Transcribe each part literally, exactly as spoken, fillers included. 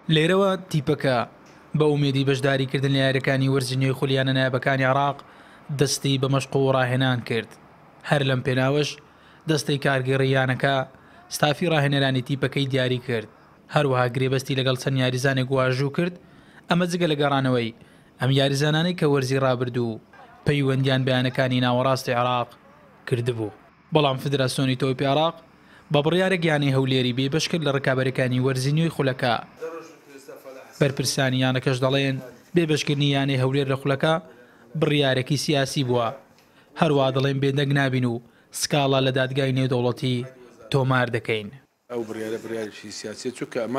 لێرەوە تیپەکە بە ئومێدی بەشداریکردن لە یاریەکانی وەرزینەوەی خولیانە نایابەکانی عێراق دەستی بە مەشق و ڕاهێنان کرد. هەر لەم پێناوەش دەستەی کارگەڕیانەکە ستافی ڕاهێنەرانی تیپەکەی دیاری کرد. هەروەها گرێبەستی لەگەڵ چەند یاریزانێک واژوو کرد. ئەمە جگە لە گەڕانەوەی ئەم یاریزانانەی کە وەرزی ڕابردوو پەیوەندیان بەیانەکانی ناوەڕاستی عێراق کردبوو. بەڵام فدراسیۆنی تۆپی عێراق بە بڕیارێک یانەی هەولێری بێبەش کرد لە ڕکابەرەکانی وەرزینەوەی خولەکە. بەرپرسانیانەکەش دەڵێن بێبەشکردنی یانەی هەولێر لە خولەکە بڕیارێکی سیاسی بووە. هەروە دەڵێن بێدەنگ نابین و سکاڵا لە دادگای نێودەوڵەتی تۆمار دەکەین. ئەو بڕیارە بڕیارێکی سیاسیە چونکە ئەمە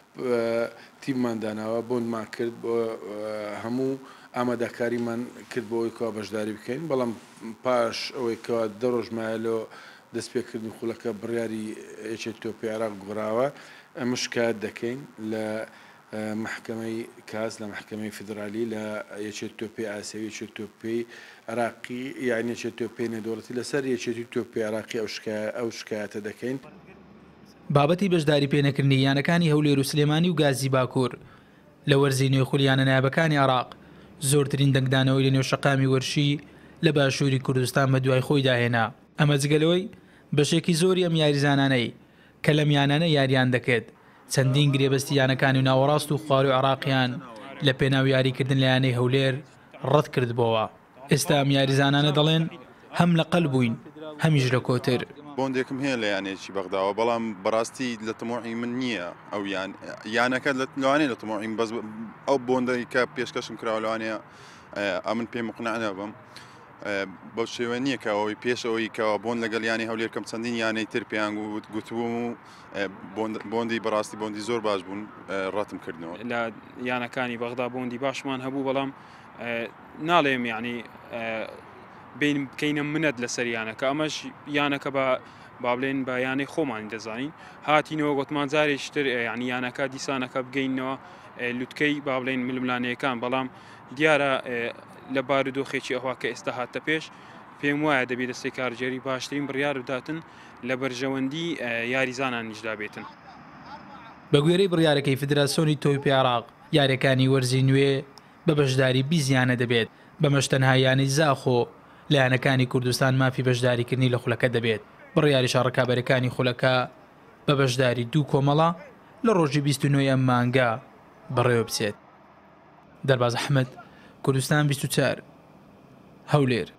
تیممانداناوە بۆنمان کرد بۆ هەموو ئامادەکاریمان کرد بۆ ئەوەی کەوا بەشداری بکەین، بەڵام پاش ئەوەی کەوا دە ڕۆژمایلۆ دەستپێکردنی خولەکە بڕیاری یەکێتی تۆپی عێراق گۆڕاوە، ئەمە شکایەت دەکەین لە محکمەی کاس لە محکمەی فدرالی لە یەکێتی تۆپی ئاسیایی یەکێتی تۆپی عێراقی یعنی یەکێتی تۆپی نێودەوڵەتی لەسەر یەکێتی تۆپی عێراقی ئەو شکایەتە دەکەین. بابەتی بەشداری پێنەکردنی یانەکانی هەولێر و سلێمانی و گازی باکوور لە وەرزینەوەی خولیانە نایابەکانی عێراق زۆرترین دەنگدانەوەی لە نێوشەقامی وەرشی لە باشووری کوردستان بە دوای خۆی داهێنا. ئەمە جگەلەوەی بەشێکی زۆری ئەم یاریزانانەی کە لەم یانانە یاریان دەکرد چەندین گرێبەستی یانەکانی و ناوەڕاست و خوار و عێراقیان لە پێناو یاریکردن لە یانەی هەولێر ڕەت کردبەوە. ئێستا ئەم یاریزانانە دەڵێن هەم لە قەل بووین هەمیش لە کۆتر. بۆندێکم هەیە لە یانێکی بەغداوە، بەڵام بەڕاستی لە تەمۆعی من نییە ئەو یانەکە لەوانەیە لە تەمۆعیم بەس ئەو بۆندەی کە پێشکەشم کراوە لەوانەیە ئەمن پێم مقنعە بم بەو شێوە نییە کەەوەی پێشەوەی کەەوە بۆن لەگەڵ یانی هەولێر کەم چەندین یانەی تر پێیان گوتبووم و بۆندی بەڕاستی بۆندی زۆر باش بوون ڕەتم کردنەوە. لە یانەکانی بەغدا بۆندی باشمان هەبوو، بەڵام ناڵێم یعنی بین بکەینە منەت لەسەر یانەکە. ئەمەش یانەکە بە بابلێن بە یانەی خۆمانی دەزانین هاتینەوە گوتمان جارێکتر یعنی یانەکە دیسانەکە بگەینەوە لوتکەی بابلێن ململانەیەکان، بەڵام دیارە لە بارودۆخێکی ئەوە کە ئێستا هاتە پێش پێم وایە دەبێت دەستی کارژێری باشترین بڕیار بداتن لە بەرژەوەندی یاریزانان نیشدا بێتن. بە گوێرەی بڕیارەکەی فدراسیۆنی تۆپی عێراق یاریەکانی وەرزی نوێ بە بەشداری بیزیانە دەبێت، بەمەش تەنها یانی زاخۆ لە یانەکانی کوردستان مافی بەشداریکردنی لە خولەکە دەبێت. بڕیاریش ڕکابەرەکانی خولەکە بە بەشداری دوو کۆمەڵە لە ڕۆژی بیست و نۆ مانگا بەڕێوە بچێت. دەرباز ئەحمەد، کوردستان بیست و چوار، هەولێر.